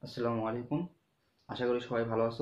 আসসালামু আলাইকুম। আশা করি সবাই ভালো আছো।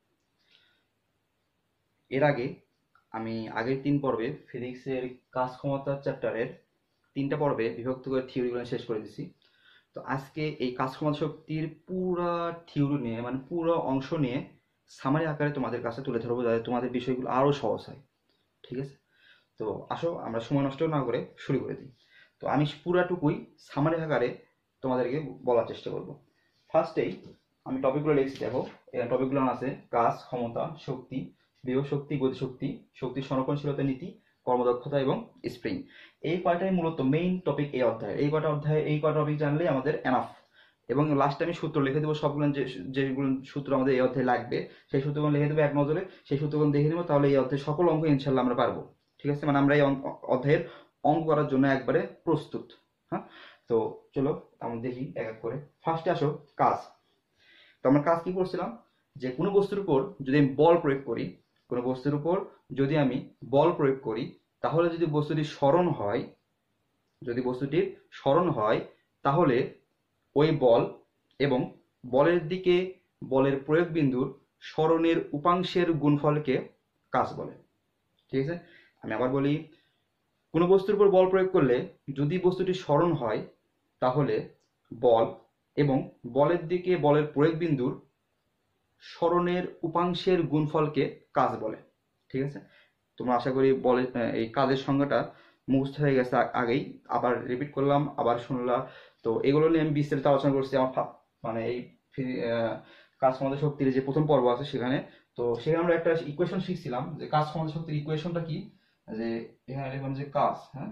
এর আগে আমি আগের 3 পর্বে ফিজিক্সের কাজ ক্ষমতা চ্যাপ্টারের 3টা পর্বে বিভক্ত করে থিওরিগুলো শেষ করে দিছি। তো আজকে এই কাজ ক্ষমতা শক্তির পুরো থিওরি নিয়ে মানে পুরো অংশ নিয়ে সামারি আকারে তোমাদের কাছে তুলে ধরবো, যাতে তোমাদের বিষয়গুলো আরো সহজ হয়। ঠিক আছে? তো আসো আমরা সময় নষ্ট না করে শুরু করে দিই। তো আমি পুরাটুকুই সামারি আকারে তোমাদেরকে বলার চেষ্টা করব। ফার্স্টেই আমি টপিকগুলো লিখছি, দেখো এই টপিকগুলো আছে কাজ, ক্ষমতা, শক্তি, বিভব শক্তি, গতিশক্তি, শক্তির সংরক্ষণশীলতা নীতি, কর্মদক্ষতা এবং স্প্রিং। এই কয়টাই মূলত মেইন টপিক এই অধ্যায়ে। এই কয়টা টপিক জানলেই আমাদের এনাফ। এবং লাস্টে আমি সূত্র লিখে দেবো সবগুলো, যেগুলো সূত্র আমাদের এই অধ্যায়ে লাগবে সেই সূত্রগুলো লিখে দেবো এক নজরে, সেই সূত্রগুলো দেখে নেবো, তাহলে এই অধ্যায়ের সকল অঙ্ক ইনশাল্লাহ আমরা পারবো। ঠিক আছে, মানে আমরা এই অধ্যায়ের অঙ্ক করার জন্য একবারে প্রস্তুত। হ্যাঁ, তো চলো আমরা দেখি এক এক করে। ফার্স্টে আসো কাজ। তো আমরা কাজ কি করছিলাম, যে কোনো বস্তুর উপর যদি আমি বল প্রয়োগ করি, কোনো বস্তুর উপর যদি আমি বল প্রয়োগ করি, তাহলে যদি বস্তুটি সরণ হয়, যদি বস্তুটির সরণ হয়, তাহলে ওই বল এবং বলের দিকে বলের প্রয়োগ বিন্দুর সরণের উপাংশের গুণফলকে কাজ বলে। ঠিক আছে, আমি আবার বলি, কোনো বস্তুর উপর বল প্রয়োগ করলে যদি বস্তুটি সরণ হয়, তাহলে বল এবং বলের দিকে বলের প্রয়োগ বিন্দুর সরণের উপাংশের গুণফলকে কাজ বলে। ঠিক আছে, তোমরা আশা করি বলে এই কাজের সংজ্ঞাটা মুখস্থ হয়ে গেছে আগেই, আবার রিপিট করলাম, আবার শুনলাম। তো এগুলো নিয়ে আমি বিস্তারিত আলোচনা করছি আমার মানে এই কাজ ক্ষমতা শক্তির যে প্রথম পর্ব আছে সেখানে। তো সেখানে আমরা একটা ইকুয়েশন শিখছিলাম, যে কাজ ক্ষমতা শক্তির ইকুয়েশনটা কি, যে এখানে লিখলাম যে কাজ, হ্যাঁ,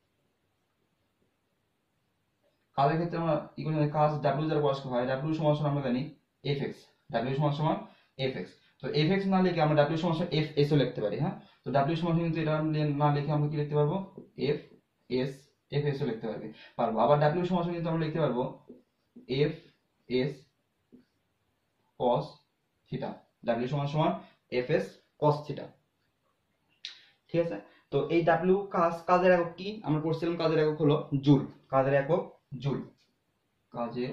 কাজের ক্ষেত্রে আমরা ইকুয়েশন কাজ ডাব্লিউ দ্বারা প্রকাশ করা হয়। ডাব্লিউ সমান আমরা জানি এফ এক্স, ডাব্লিউ সমান এফ এক্স। তো এফ এক্স না লিখে আমরা ডাব্লিউ সমান এফ এস ও লিখতে পারি। হ্যাঁ, তো ডাব্লিউ সমান কিন্তু এটা না লিখে আমরা কি লিখতে পারবো, এফ এস, এফ এস ও লিখতে পারবো। আবার ডাব্লিউ সমান কিন্তু আমরা লিখতে পারবো F S cos theta, W সমান এফ এস কস থিটা। ঠিক আছে, তো এই ডাব্লিউ কাজের একক কি আমরা পড়ছিলাম, কাজের একক হলো জুল। কাজের একক জুল, কাজের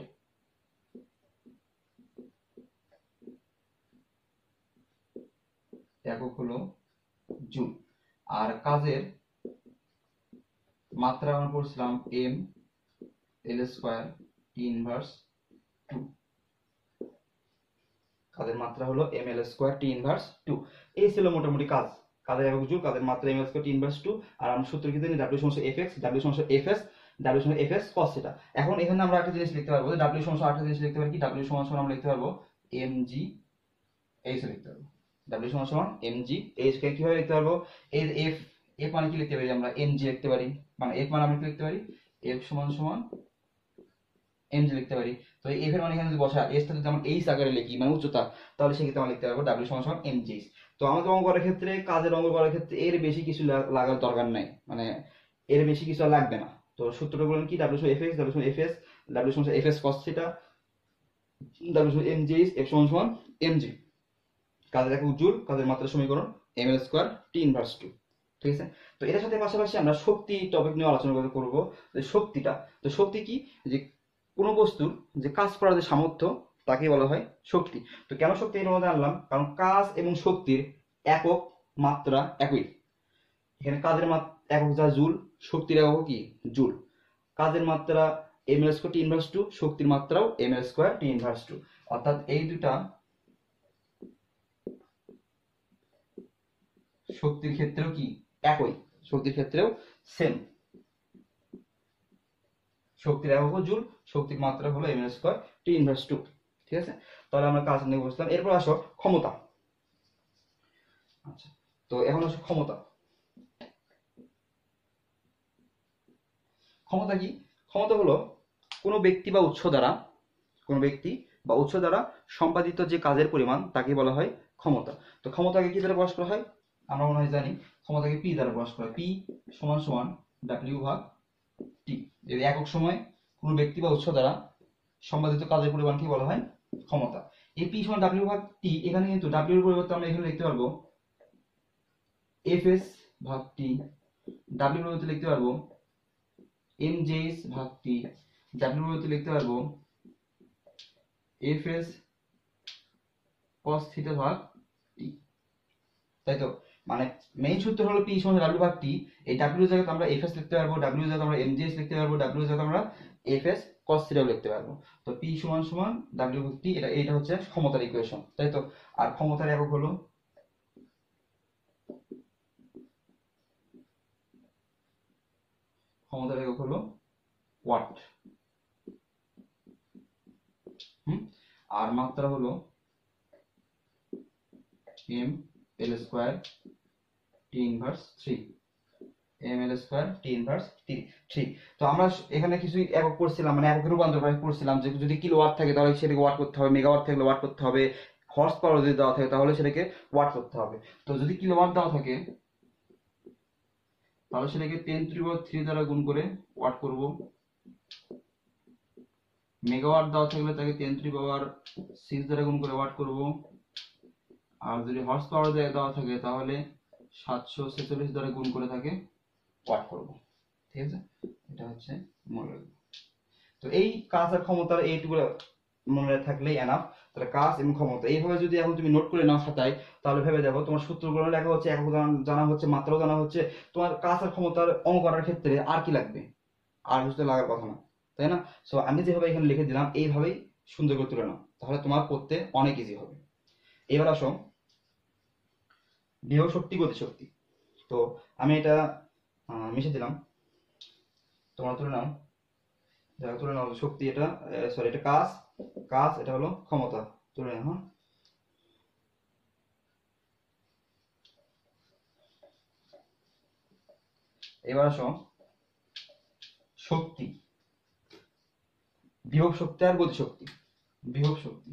একক হলো জুল। আর কাজের মাত্রা আমরা পড়ছিলাম M L square T inverse 2। কাজের মাত্রা হলো M L square T inverse 2। এই ছিল মোটামুটি কাজ। কাজের একক জুল, কাজের মাত্রা M L square T inverse 2। আর আমরা সূত্র কি জানি, ডাব্লিউ সমান এফ এক্স, ডাব্লিউ সমান এফ এস, ডাব্লিউ সমান এফ এস কস থিটা। এখন এখানে আমরা একটা জিনিস লিখতে পারবো, ডাব্লিউ সমান একটা জিনিস লিখতে পারি কি, ডাব্লিউ সমান আমরা লিখতে পারবো এম জি এইচ লিখতে পারবো। ডাব্লিউ সমান এম জি এইচ কে কিভাবে লিখতে পারবো, এই এফ, এফ মানে কি লিখতে পারি আমরা এম জি লিখতে পারি, মানে এফ মানে আমরা কি লিখতে পারি, এফ সমান এম জি লিখতে পারি। তো এই এফ এর মানে এখানে যদি বসা এস টা যদি আমরা এইচ আকারে লিখি মানে উচ্চতা, তাহলে সেক্ষেত্রে আমরা লিখতে পারবো ডাব্লিউ সমান এম জি। তো আমাদের অঙ্ক করার ক্ষেত্রে, কাজের অঙ্ক করার ক্ষেত্রে এর বেশি কিছু লাগার দরকার নাই, মানে এর বেশি কিছু আর লাগবে না। তো সূত্রটা বলেন কি, ডাব্লিউ সমান এফ এক্স, ডাব্লিউ সমান এফ এস, ডাব্লিউ সমান F S cos theta, W সমান এম জি, এফ সমান এম জি। কাজের একক জুল, কাজের মাত্রা সমীকরণ M L square T inverse 2। ঠিক আছে, তো এটার সাথে পাশাপাশি আমরা শক্তি টপিক নিয়ে আলোচনা করব, যে শক্তিটা। তো শক্তি কি, যে কোনো বস্তুর যে কাজ করার যে সামর্থ্য তাকে বলা হয় শক্তি। তো কেন শক্তি এর মধ্যে আনলাম, কারণ কাজ এবং শক্তির একক মাত্রা একই। এখানে কাজের একক যা জুল, শক্তির একক কি জুল। কাজের মাত্রা M L square T inverse 2, শক্তির মাত্রাও M L square T inverse 2। অর্থাৎ এই দুটা শক্তির ক্ষেত্রেও কি একই, শক্তির ক্ষেত্রেও সেম। শক্তির একক জুল, শক্তির মাত্রা হলো এম স্কয়ার টি ইনভার্স 2। ঠিক আছে, তাহলে আমরা কাজ নিয়ে বুঝলাম। এরপর আসো ক্ষমতা। আচ্ছা, তো এখন আসো ক্ষমতা। ক্ষমতা কি, ক্ষমতা হলো কোনো ব্যক্তি বা উৎস দ্বারা, কোনো ব্যক্তি বা উৎস দ্বারা সম্পাদিত যে কাজের পরিমাণ তাকে বলা হয় ক্ষমতা। তো ক্ষমতাকে কি দ্বারা প্রকাশ করা হয়, আমরা মনে হয় জানি, ক্ষমতাকে পি দ্বারা প্রকাশ করা হয়। পি সমান ডাব্লিউ ভাগ টি। যদি একক সময় কোনো ব্যক্তি বা উৎস দ্বারা সম্পাদিত কাজের পরিমাণকে বলা হয় ক্ষমতা। এই পি সমান ডাব্লিউ ভাগ টি, এখানে কিন্তু ডাব্লিউ এর পরিবর্তে আমরা এখানে লিখতে পারবো এফ এস ভাগ টি, ডাব্লিউ এর পরিবর্তে লিখতে পারবো এম জে এস ভাগ টি, ডাব্লিউ এর পরিবর্তে লিখতে পারবো এফ এস কস থিটা ভাগ টি, তাই তো? মানে মেইন সূত্র হলো পি সমান ডাব্লিউ ভাগ টি। এই ডাব্লিউ জায়গায় আমরা এফ এস লিখতে পারবো, ডাব্লিউ জায়গায় আমরা এমজিএস লিখতে পারবো, ডাব্লিউ জায়গায় আমরা এফ এস কস থিটাও লিখতে পারবো। তো পি সমান সমান ডাব্লিউ ভাগ টি, এটা হচ্ছে ক্ষমতার ইকুয়েশন, তাই তো? আর ক্ষমতার একক হলো ওয়াট। আর মাত্রা হলো M L square T inverse 3, M L square T inverse 3। তো আমরা এখানে কিছু একক করছিলাম, মানে একক রূপান্তর করছিলাম, যে যদি কিলোওয়াট থাকে তাহলে সেটাকে ওয়াট করতে হবে, মেগাওয়াট থাকলে ওয়াট করতে হবে, হর্স পাওয়ার যদি দেওয়া থাকে তাহলে সেটাকে ওয়াট করতে হবে। তো যদি কিলোওয়াট দেওয়া থাকে তাহলে সেটাকে 10⁻³ দ্বারা গুণ করে ওয়াট করব। মেগাওয়াট দেওয়া থাকলে তাকে 10⁻6 দ্বারা গুণ করে ওয়াট করব। আর যদি হর্স পাওয়ার দেওয়া থাকে তাহলে 746 দ্বারা গুণ করে তাকে ওয়াট করব। ঠিক আছে, এটা হচ্ছে মনে রাখবো। তো এই কাজ আর ক্ষমতার এইটুকু মনে থাকলেই এনাফ। তাহলে কাজ এবং ক্ষমতা এইভাবে যদি এখন তুমি নোট করে নাও খাতায়, তাহলে ভেবে দেখো তোমার সূত্রগুলো লেখা হচ্ছে, একক জানা হচ্ছে, মাত্রাও জানা হচ্ছে, তোমার কাজ আর ক্ষমতার অঙ্ক করার ক্ষেত্রে আর কি লাগবে? আর কিছু লাগার কথা না, তাই না? সো আমি যেভাবে এখানে লিখে দিলাম এইভাবেই সুন্দর করে তুলে নাও, তাহলে তোমার পড়তে অনেক ইজি হবে। এবার আসো বিভব শক্তি, গতিশক্তি। তো আমি এটা মিশে দিলাম, তোমরা তুলে নাও, যারা তুলে নাও শক্তি, এটা সরি এটা কাজ, এটা হলো ক্ষমতা, তুলে নাও। হ্যাঁ, এবার আসো শক্তি, বিভব শক্তি আর গতিশক্তি। বিভব শক্তি,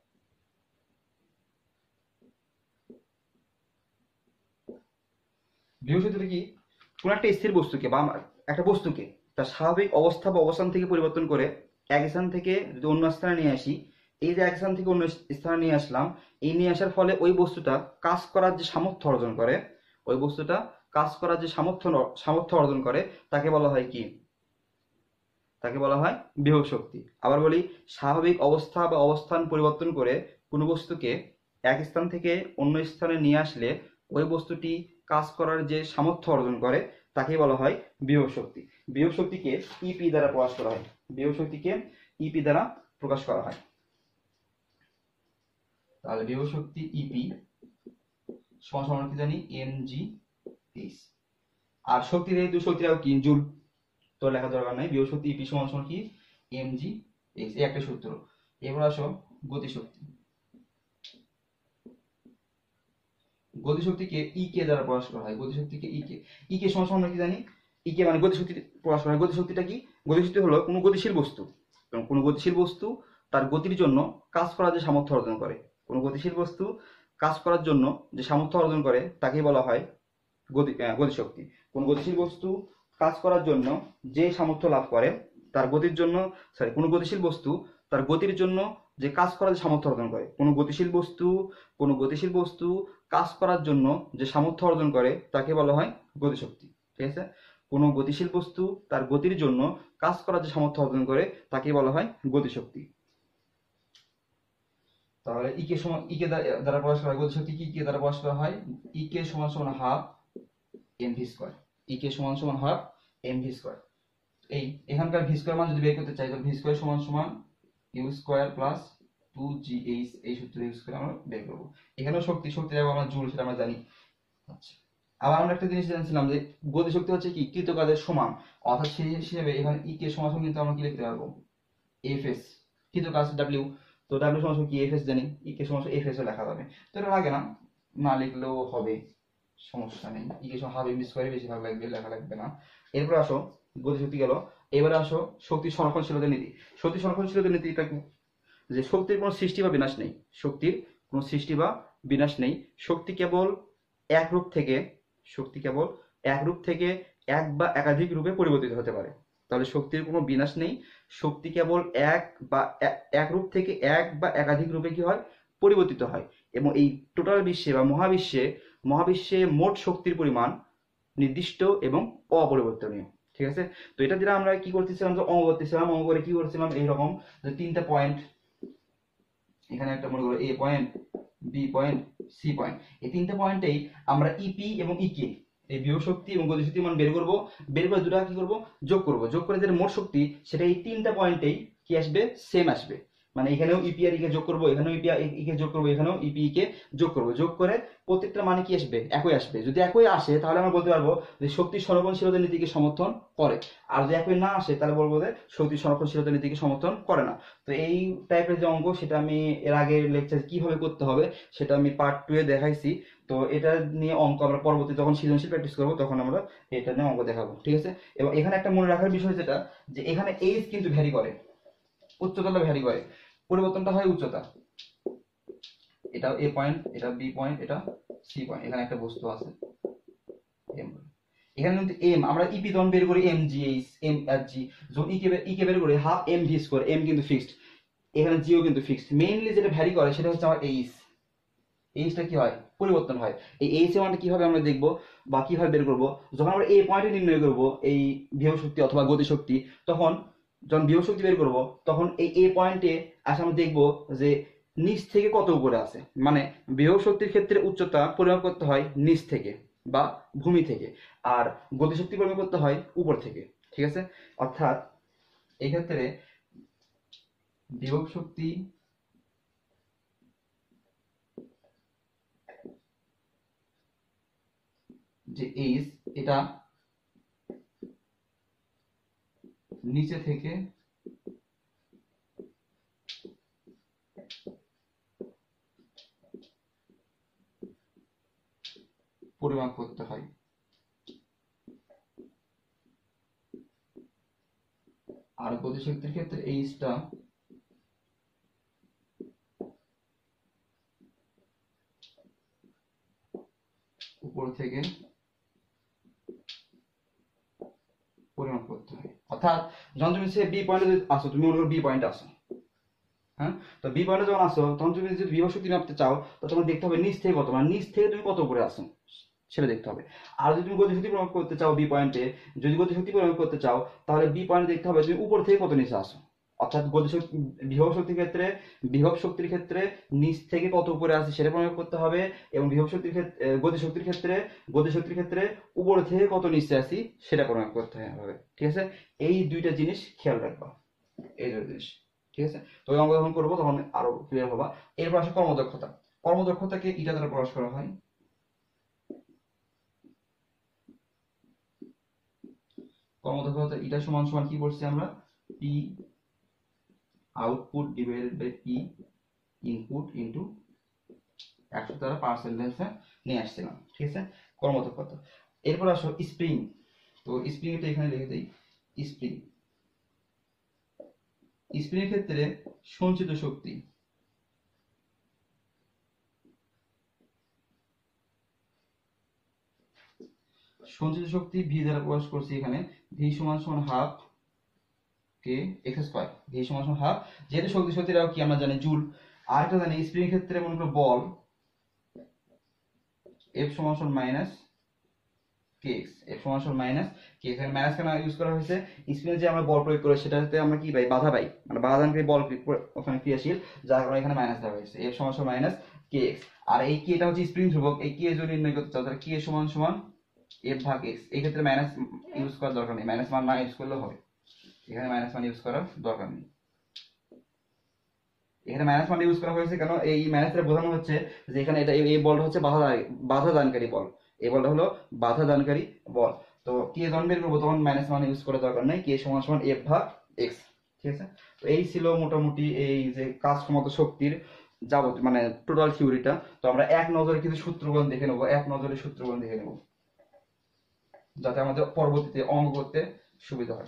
বিভব শক্তিটা কি? কোন একটা স্থির বস্তুকে বা একটা বস্তুকে তার স্বাভাবিক অবস্থা বা অবস্থান থেকে পরিবর্তন করে এক স্থান থেকে যদি অন্য স্থানে নিয়ে আসি, এই যে এক স্থান থেকে অন্য স্থানে নিয়ে আসলাম, এই নিয়ে আসার ফলে ওই বস্তুটা কাজ করার যে সামর্থ্য অর্জন করে, ওই বস্তুটা কাজ করার যে সামর্থ্য অর্জন করে, তাকে বলা হয় কি? তাকে বলা হয় বিভব শক্তি। আবার বলি, স্বাভাবিক অবস্থা বা অবস্থান পরিবর্তন করে কোনো বস্তুকে এক স্থান থেকে অন্য স্থানে নিয়ে আসলে ওই বস্তুটি কাজ করার যে সামর্থ্য অর্জন করে, তাকে বলা হয় বিভব শক্তি। বিভব শক্তিকে ইপি দ্বারা প্রকাশ করা হয়। বিভব শক্তিকে ইপি দ্বারা প্রকাশ করা হয়। তাহলে বিভব শক্তি ইপি সমান সমান কি জানি? MG H. আর শক্তির এই দুই শক্তির কি? জুল। তো লেখা দরকার নাই, বিভব শক্তি ইপি সমান সমান কি? এমজি এইচ, এই একটা সূত্র। এবার আসো গতিশক্তি। গতিশক্তিকে ইকে দ্বারা প্রকাশ করা হয়। গতিশক্তিকে ইকে, ইকে সমান সমান কি জানি? ইকে মানে গতিশক্তি প্রকাশ করা হয়। গতিশক্তিটা কি? গতিশক্তি হলো কোনো গতিশীল বস্তু, কোনো গতিশীল বস্তু তার গতির জন্য কাজ করার যে সামর্থ্য অর্জন করে, কোনো গতিশীল বস্তু কাজ করার জন্য যে সামর্থ্য অর্জন করে তাকেই বলা হয় গতিশক্তি। কোন গতিশীল বস্তু কাজ করার জন্য যে সামর্থ্য লাভ করে তার গতির জন্য, সরি, কোনো গতিশীল বস্তু তার গতির জন্য যে কাজ করার যে সামর্থ্য অর্জন করে, কোনো গতিশীল বস্তু কাজ করার জন্য যে সামর্থ্য অর্জন করে তাকে বলা হয় গতিশক্তি। ঠিক আছে, কোনো গতিশীল বস্তু তার গতির জন্য কাজ করার যে সামর্থ্য অর্জন করে তাকে বলা হয় গতিশক্তি। তাহলে ইকে দ্বারা প্রকাশ করা হয় গতিশক্তি, কি কে দ্বারা প্রকাশ করা হয়? ইকে সমান সমান হাফ এমভি স্কয়ার। ইকে সমান সমান হাফ এমভি স্কয়ার। এই এখানকার ভি স্কয়ার মান যদি বের করতে চাই, তাহলে ভি স্কয়ার সমান সমান ইউ স্কয়ার প্লাস 2gh, এই সূত্র ইউজ করে আমরা বের করব। এখানেও শক্তি দেখো আমরা জুল, সেটা আমরা জানি। আচ্ছা, আবার আমরা একটা জিনিস জানছিলাম যে গতিশক্তি হচ্ছে কি? কৃত কাজের সমান। অর্থাৎ সেই হিসেবে এখানে ই কে সমান কিন্তু আমরা কি লিখতে পারবো? এফএস, কৃত কাজ ডাব্লিউ। তো ডাব্লিউ সমান কি? এফএস জানি, ই কে সমান এফএস ও লেখা যাবে। তো এটা লাগে না, না লিখলেও হবে, সমস্যা নেই। ই কে সমান হাফ এমভি স্কয়ার, বেশি ভাগ লাগবে, লেখা লাগবে না। এরপর আসো গতিশক্তি গেল, এবারে আসো শক্তি সংরক্ষণশীলতা নীতি। শক্তি সংরক্ষণশীলতা নীতিটা কি? যে শক্তির কোনো সৃষ্টি বা বিনাশ নেই। শক্তির কোনো সৃষ্টি বা বিনাশ নেই। শক্তি কেবল এক রূপ থেকে এক বা একাধিক রূপে পরিবর্তিত হতে পারে। তাহলে শক্তির কোনো বিনাশ নেই। শক্তি কেবল এক রূপ থেকে এক বা একাধিক রূপে কি হয়? পরিবর্তিত হয়। এবং এই টোটাল বিশ্বে বা মহাবিশ্বে মোট শক্তির পরিমাণ নির্দিষ্ট এবং অপরিবর্তনীয়। ঠিক আছে, তো এটা দিয়ে আমরা কি করতেছিলাম? অঙ্ক করতেছিলাম। অঙ্ক করে কি করছিলাম? এইরকম যে তিনটা পয়েন্ট এখানে একটা মনে করো A point, B point, C point, এই তিনটা পয়েন্টেই আমরা ইপি এবং ইকে, এই বিভব শক্তি এবং গতি শক্তি মান বের করব। বের করে দুটা কি করব, যোগ করব। যোগ করে যে মোট শক্তি সেটা এই তিনটা পয়েন্টেই কি আসবে, সেম আসবে। মানে এখানেও ইপি আর ইকে যোগ করব, এখানেও ইপি আর ইকে যোগ করব, এখানেও ইপি ইকে যোগ করব। যোগ করে প্রত্যেকটা মানে কি আসবে, একই আসবে। যদি একই আসে তাহলে আমরা বলতে পারবো যে শক্তি সংরক্ষণশীলতা নীতিকে সমর্থন করে। আর যদি একই না আসে তাহলে বলবো যে শক্তি সংরক্ষণশীলতা নীতিকে সমর্থন করে না। তো এই টাইপের যে অঙ্ক, সেটা আমি এর আগের লেকচার কিভাবে করতে হবে সেটা আমি পার্ট 2 এ দেখাইছি। তো এটা নিয়ে অঙ্ক আমরা পরবর্তী যখন সৃজনশীল প্র্যাকটিস করবো তখন আমরা এটা নিয়ে অঙ্ক দেখাবো, ঠিক আছে। এবং এখানে একটা মনে রাখার বিষয় যেটা, যে এখানে এইচ কিন্তু ভ্যারি করে, উচ্চতাটা ভ্যারি করে, পরিবর্তনটা হয় উচ্চতা। এটা এ পয়েন্ট, এটা বি পয়েন্ট, এটা সি পয়েন্ট, এখানে একটা বস্তু আছে এম। এখানে কিন্তু এম আমরা ইপি তখন বের করি এম জি এইচ, এম আর জি। যখন ইকে বের করি half M V square, M কিন্তু ফিক্সড, এখানে জিও কিন্তু ফিক্সড। মেইনলি যেটা ভ্যারি করে সেটা হচ্ছে আমার এইচ। এইচটা কি হয়, পরিবর্তন হয়। এই এইচ এর মানটা কিভাবে আমরা দেখবো বা কিভাবে বের করবো, যখন আমরা এই পয়েন্টে নির্ণয় করব এই বিভব শক্তি অথবা গতি শক্তি, তখন যখন বিভব শক্তি বের করব তখন এই এ পয়েন্টে আসে আমরা দেখবো যে নিচ থেকে কত উপরে আছে। মানে বিভব শক্তির ক্ষেত্রে উচ্চতা পরিমাপ করতে হয় নিচ থেকে বা ভূমি থেকে, আর গতিশক্তি পরিমাপ করতে হয় উপর থেকে, ঠিক আছে। অর্থাৎ এই ক্ষেত্রে বিভব শক্তি যে এইচ, এটা নিচে থেকে পরিমাপ করতে হয়, আর গতিশক্তির ক্ষেত্রে এইচটা উপর থেকে পরিমাপ করতে হয়। অর্থাৎ যখন তুমি সে বি পয়েন্টে আসো, তুমি মনে করো বি পয়েন্টে আসো, হ্যাঁ, তো বি পয়েন্টে যখন আসো তখন তুমি যদি বিভব শক্তি মাপতে চাও তো তোমার দেখতে হবে নিচ থেকে কত, মানে নিচ থেকে তুমি কত উপরে আসো সেটা দেখতে হবে। আর যদি তুমি গতিশক্তি প্রয়োগ করতে চাও বি পয়েন্টে, যদি গতিশক্তি প্রয়োগ করতে চাও তাহলে বি পয়েন্টে দেখতে হবে তুমি উপর থেকে কত নিচে আসো। অর্থাৎ গতিশক্তি, বিভব শক্তির ক্ষেত্রে, বিভব শক্তির ক্ষেত্রে নিচ থেকে কত উপরে আছে সেটা প্রয়োগ করতে হবে, এবং বিভব শক্তির ক্ষেত্রে, গতিশক্তির ক্ষেত্রে উপর থেকে কত নিচে আসি সেটা প্রয়োগ করতে হবে, ঠিক আছে। এই দুইটা জিনিস খেয়াল রাখবা, এই দুটো জিনিস, ঠিক আছে। তো ওই অঙ্ক যখন করবো তখন আরো ক্লিয়ার হবা। এরপর আসে কর্মদক্ষতা। কর্মদক্ষতাকে ইটা দ্বারা প্রকাশ করা হয়। কর্মদক্ষতা ইটা সমান সমান কি বলছি আমরা, P output divided by P input into 100 দ্বারা পার্সেন্টেজে নিয়ে আসছিলাম, ঠিক আছে, কর্মদক্ষতা। এরপর আসো স্প্রিং। তো স্প্রিং এটা এখানে লিখে দেই। স্প্রিং, স্প্রিং এর ক্ষেত্রে সঞ্চিত শক্তি, সঞ্চিত শক্তি ভি দ্বারা প্রকাশ করছি এখানে। ভি সমান সমান হাফ কে এক্স স্কয়ার, ভি সমান সমান হাফ, যেহেতু শক্তিটাও কি আমরা জানি জুল। আর একটা জানি স্প্রিং ক্ষেত্রে মনে করো বল এফ সমান সমান মাইনাস কে এক্স, এফ সমান সমান মাইনাস কে, এখানে মাইনাস কেন ইউজ করা হয়েছে, স্প্রিং যে আমরা বল প্রয়োগ করি সেটাতে আমরা কি পাই, বাধা পাই, মানে বাধা দানকারী বল ওখানে ক্রিয়াশীল, যার কারণে এখানে মাইনাস দেওয়া হয়েছে। এফ সমান সমান মাইনাস কে এক্স। আর এই কে এটা হচ্ছে স্প্রিং ধ্রুবক, এই কে যদি নির্ণয় করতে চাও তাহলে কে সমান সমান এফ ভাগ এক্স। এই ক্ষেত্রে মাইনাস ইউজ করার দরকার নেই, মাইনাস মান না ইউজ করলেও হবে, এখানে মাইনাস মান ইউজ করার দরকার নেই। এখানে মাইনাস মান ইউজ করা হয়েছে কেন, এই মাইনাস দ্বারা বোঝানো হচ্ছে যে এখানে এটা এই বলটা হচ্ছে বাধা দানকারী বল, এই বলটা হলো বাধা দানকারী বল। তো কে যখন বের করবো তখন মাইনাস মান ইউজ করার দরকার নেই, কে সমান সমান এফ ভাগ এক্স, ঠিক আছে। তো এই ছিল মোটামুটি এই যে কাজ ক্ষমতা শক্তির যাবতীয় মানে টোটাল থিওরিটা। তো আমরা এক নজরে কিছু সূত্রগুলো দেখে নেবো, এক নজরে সূত্রগুলো দেখে নেবো, যাতে আমাদের পরবর্তীতে অঙ্ক করতে সুবিধা হয়।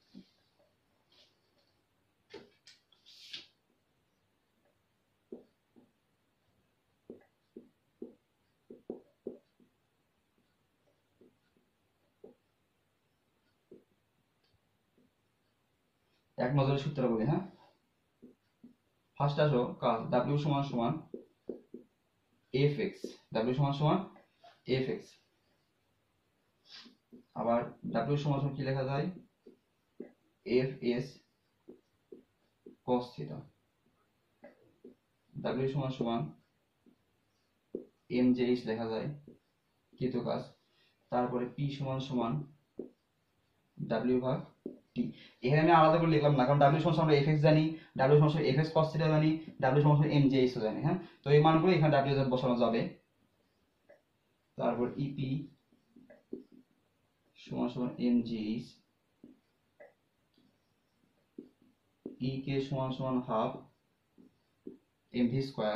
এক নজরে সূত্র বলি, হ্যাঁ। ফার্স্ট আসো কাজ, ডাব্লিউ সমান সমান এফ এক্স, ডাব্লিউ সমান সমান এফ এক্স। আবার ডাব্লিউ সমান সমান কি লেখা যায়, F S cos theta. W সমান সমান mjh লেখা যায় কৃত কাজ, তারপরে p সমান সমান w ভাগ t। এখানে আমি আলাদা করে লিখলাম না, কারণ w সমান সমান fx জানি, w সমান সমান fx cos θ জানি, w সমান সমান mjh জানি। হ্যাঁ, তো এই মানগুলো এখানে w বসানো যাবে। তারপর ep সমান সমান mgh, ek সমান সমান হাফ mv স্কয়ার।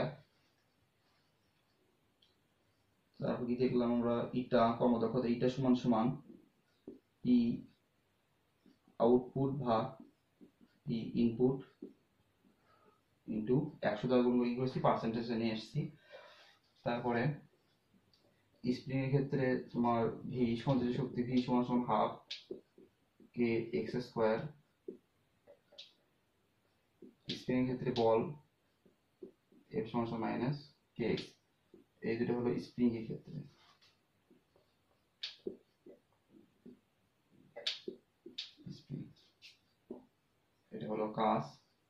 তারপর কি দেখলাম আমরা, ইটা কর্মদক্ষতা, ইটা সমান সমান ই আউটপুট ভাগ ই ইনপুট ইনটু 100 দ্বারা গুণ করে কি করেছি, পার্সেন্টেজে নিয়ে এসেছি। তারপরে স্প্রিং এর ক্ষেত্রে তোমার ভি সঞ্চিত শক্তি, ভি সমান সমান হাফ কে এক্স স্কয়ার। স্প্রিং এর ক্ষেত্রে বল এফ সমান সমান মাইনাস কে এক্স। এই দুটো হলো স্প্রিং এর ক্ষেত্রে। এটা হলো কাজ,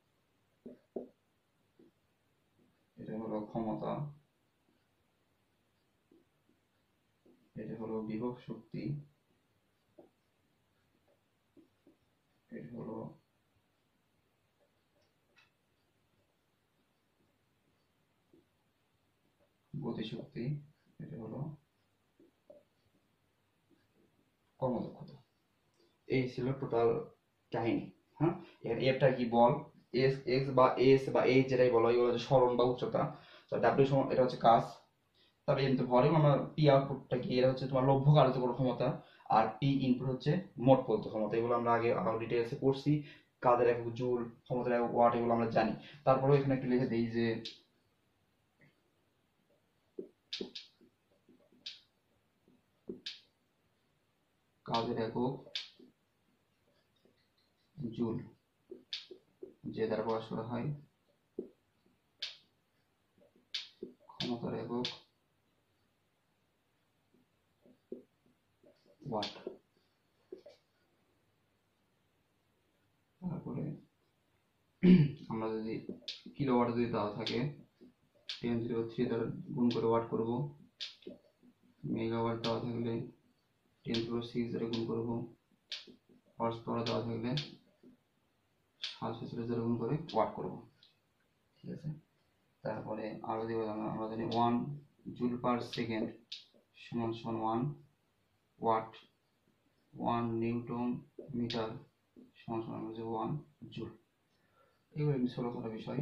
এটা হলো ক্ষমতা, এটা হলো বিভব শক্তি, এটা হলো গতিশক্তি, এটা হলো কর্মদক্ষতা। এই ছিল টোটাল কাহিনী। হ্যাঁ, এরটা কি বল, এস এক্স বা এস বা এইচ যেটাই বলো, এগুলো হচ্ছে সরণ বা উচ্চতা। ডাব্লিউ সমান এটা হচ্ছে কাজ। তবে এমনি ভরে আমরা পি আউটপুটটা কি, এটা হচ্ছে তোমার লভ্য কার্যকর ক্ষমতা, আর পি ইনপুট হচ্ছে মোট পরিত ক্ষমতা। এগুলো আমরা আগে ডিটেলসে পড়ছি, কাজের একক জুল, ক্ষমতার একক ওয়াট, এগুলো আমরা জানি। তারপরেও এখানে একটু লিখে দিই যে কাজের একক জুল যে দ্বারা প্রকাশ করা হয়, ক্ষমতার একক ওয়াট। তারপরে আমরা যদি কিলোওয়াট যদি দেওয়া থাকে 10⁻³ দ্বারা গুণ করে ওয়াট করব, মেগাওয়াট দেওয়া থাকলে 10⁻6 দ্বারা গুণ করব, হর্স পাওয়ার দেওয়া থাকলে 740 দ্বারা গুণ করে ওয়াট করব। ঠিক আছে, তারপরে আরো দেব আমরা জানি 1 জুল পার সেকেন্ড সমান সমান 1 ওয়াট, 1 নিউটন মিটার সমান সমান 1 জুল। এগুলো এমনি ছোট ছোট বিষয়।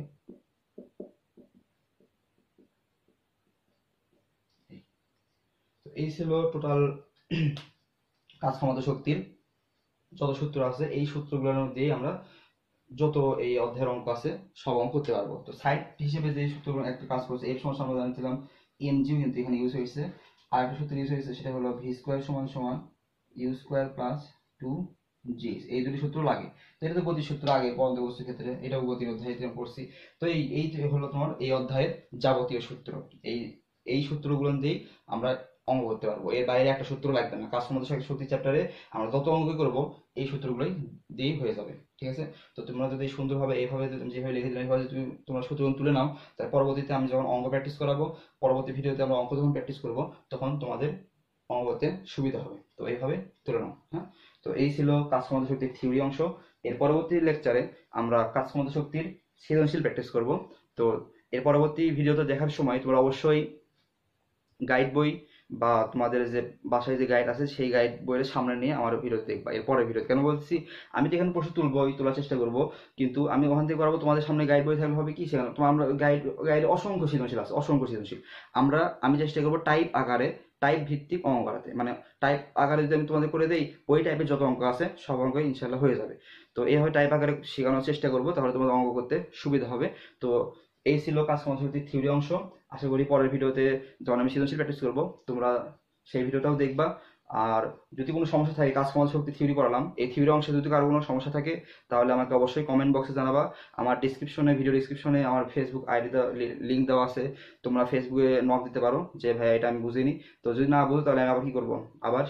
তো এই ছিল টোটাল কাজ ক্ষমতা শক্তির যত সূত্র আছে। এই সূত্রগুলোর দিয়ে আমরা যত এই অধ্যায়ের অঙ্ক আছে সব অঙ্ক করতে পারবো। তো সাইড হিসেবে যে সূত্রগুলো একটা কাজ করছে, এর সমস্যা আমরা জানছিলাম এমজিও কিন্তু এখানে ইউজ হয়েছে। আর একটা সূত্র ইউজ হয়েছে, সেটা হলো ভি স্কোয়ার সমান সমান ইউ স্কোয়ার প্লাস 2জি। এই দুটি সূত্র লাগে। তো এটা তো গতির সূত্র আগে পরন্ত বস্তুর ক্ষেত্রে, এটাও গতির অধ্যায়ে পড়ছি। তো এই হলো তোমার এই অধ্যায়ের যাবতীয় সূত্র। এই সূত্রগুলো দিয়েই আমরা অঙ্ক করতে পারবো, এর বাইরে একটা সূত্র লাগবে না। কাজ ক্ষমতা শক্তি চ্যাপ্টারে আমরা যত অঙ্ক করবো এই সূত্রগুলোই দিয়েই হয়ে যাবে। ঠিক আছে, তো তোমরা যদি সুন্দরভাবে এইভাবে যেভাবে লিখে দিলে এইভাবে তুমি তোমরা সূত্রগুলো তুলে নাও, তার পরবর্তীতে আমি যখন অঙ্ক প্র্যাকটিস করাবো, পরবর্তী ভিডিওতে আমরা অঙ্ক যখন প্র্যাকটিস করবো, তখন তোমাদের অঙ্ক করতে সুবিধা হবে। তো এইভাবে তুলে নাও। হ্যাঁ, তো এই ছিল কাজ ক্ষমতা শক্তির থিওরি অংশ। এর পরবর্তী লেকচারে আমরা কাজ ক্ষমতা শক্তির সৃজনশীল প্র্যাকটিস করব। তো এর পরবর্তী ভিডিওতে দেখার সময় তোমরা অবশ্যই গাইড বই বা তোমাদের যে বাসায় যে গাইড আছে সেই গাইড বইয়ের সামনে নিয়ে আমার ভিডিও দেখবা। এর পরের ভিডিও কেন বলছি, আমি তো এখানে প্রশ্ন তুলবই, তোলার চেষ্টা করব, কিন্তু আমি ওখান থেকে পারবো তোমাদের সামনে গাইড বই থাকলে হবে কি, সেখানে তোমার আমরা গাইডে অসংখ্য সৃজনশীল আছে, অসংখ্য সৃজনশীল। আমি চেষ্টা করবো টাইপ আকারে, টাইপ ভিত্তিক অঙ্ক করাতে। মানে টাইপ আকারে যদি আমি তোমাদের করে দেই, ওই টাইপের যত অঙ্ক আছে সব অঙ্ক ইনশাল্লাহ হয়ে যাবে। তো এইভাবে টাইপ আকারে শেখানোর চেষ্টা করবো, তাহলে তোমাদের অঙ্ক করতে সুবিধা হবে। তো এই ছিল কাজ ক্ষমতা শক্তির থিওরি অংশ। আশা করি পরের ভিডিওতে যখন আমি সৃজনশীল প্র্যাকটিস করবো তোমরা সেই ভিডিওটাও দেখবা। আর যদি কোনো সমস্যা থাকে, কাজ ক্ষমতা শক্তি থিওরি পড়ালাম, এই থিওরি অংশে যদি কারো কোনো সমস্যা থাকে তাহলে আমাকে অবশ্যই কমেন্ট বক্সে জানাবা। আমার ভিডিও ডিসক্রিপশনে আমার ফেসবুক আইডি লিঙ্ক দেওয়া আছে, তোমরা ফেসবুকে নক দিতে পারো যে ভাই এটা আমি বুঝিনি। তো যদি না বুঝো তাহলে আমি আবার কি করবো, আবার সেটা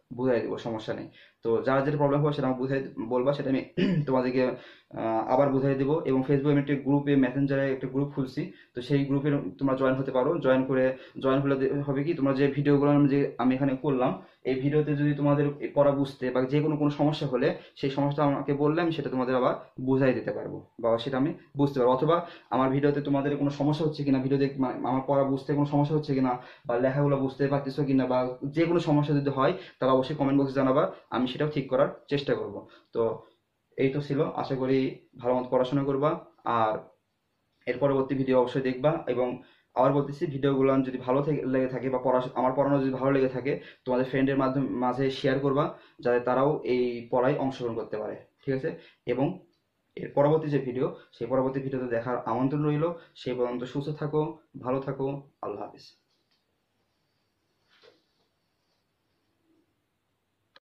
বুঝাই দেবো, সমস্যা নেই। তো যার যেটা প্রবলেম হবে সেটা আমাকে বুঝাই বলবা, সেটা আমি তোমাদেরকে আবার বুঝাই দেবো। এবং ফেসবুকে আমি একটা গ্রুপে, মেসেঞ্জারে একটা গ্রুপ খুলছি। তো সেই গ্রুপে তোমরা জয়েন হতে পারো। জয়েন হলে হবে কি, তোমরা যে ভিডিওগুলো আমি এখানে করলাম, এই ভিডিওতে যদি তোমাদের পড়া বুঝতে বা যে কোনো সমস্যা হলে সেই সমস্যাটা আমাকে বললে আমি সেটা তোমাদের আবার বুঝাই দিতে পারবো, বা সেটা আমি বুঝতে পারবো। অথবা আমার ভিডিওতে তোমাদের কোনো সমস্যা হচ্ছে কিনা, ভিডিওতে আমার পড়া বুঝতে কোনো সমস্যা হচ্ছে কিনা, বা লেখাগুলো বুঝতে পারতেছো কিনা, বা যে কোনো সমস্যা যদি হয় তাহলে অবশ্যই কমেন্ট বক্সে জানাবা, আমি সেটাও ঠিক করার চেষ্টা করব। তো এই তো ছিল, আশা করি ভালো মতো পড়াশোনা করবা। আর এর পরবর্তী ভিডিও অবশ্যই দেখবা। এবং আবার বলতেছি, ভিডিওগুলো যদি লেগে থাকে, বা আমার পড়ানো যদি ভালো লেগে থাকে, তোমাদের ফ্রেন্ডের মাঝে শেয়ার করবা, যাতে তারাও এই পড়ায় অংশগ্রহণ করতে পারে। ঠিক আছে? এবং এর পরবর্তী যে ভিডিও, সেই পরবর্তী ভিডিওতে দেখার আমন্ত্রণ রইল। সেই পর্যন্ত সুস্থ থাকো, ভালো থাকো। আল্লাহ হাফিজ।